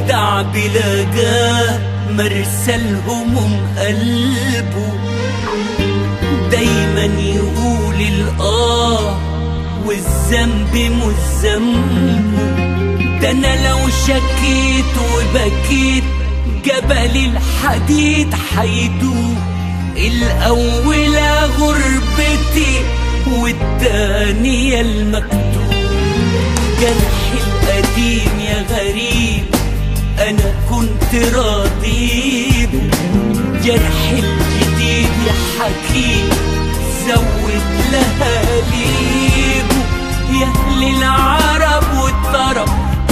جدع بلا جاه مرسى الهموم قلبه، دايما يقول الآه والذنب مش ذنبه. ده انا لو شكيت وبكيت جبل الحديد حيدوب، الأولى غربتي والتانية المكتوب. جرحي القديم يا غريب أنا كنت راضيبه، جرحي الجديد يا حكيم زود لهاليبه. يا أهل العرب والطرب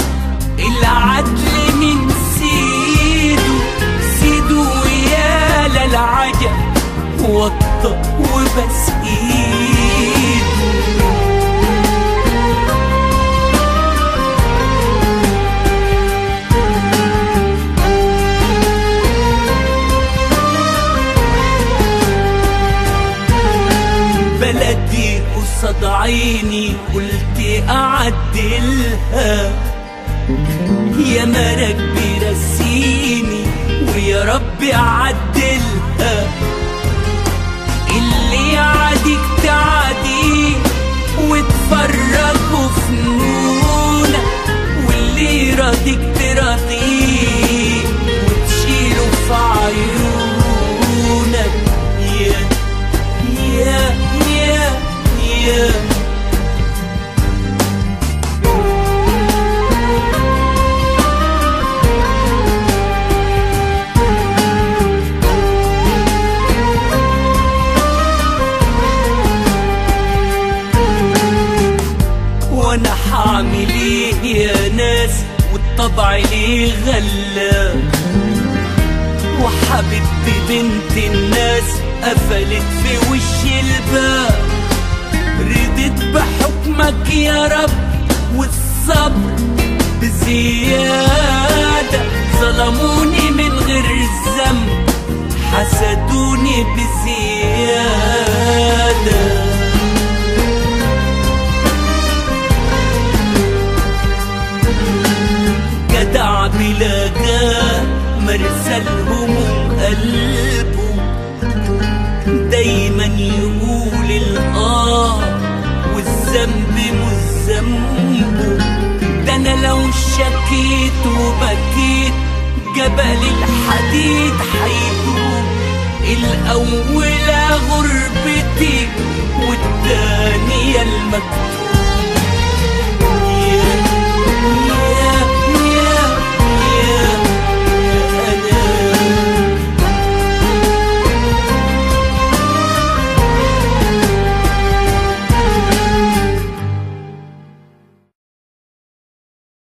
العدل من سيده، سيده يا للعجب وطى وبس ايده. بلدي قصاد عيني قلت اعدلها، يا مرك برسيني ويا ربي اعدلها. اللي يعاديك تعاديه وتفرجوا فنونك، واللي يراضيك تراضيه وتشيله في عيونك. يا يا يا يا وانا حعمل ايه يا ناس والطبع ليه غلاب، وحبيبتي بنت الناس قفلت في وش الباب. رضيت بحكمك يا رب والصبر بزيادة، ظلموني من غير الذنب حسدوني بزيادة. جدع بلا جاه مرسى الهموم قلبه، دايما يقول الآه والذنب مش ذنبه. ده انا لو شكيت وبكيت جبل الحديد حيدوب، الأولى غربتي والتانية المكتوب.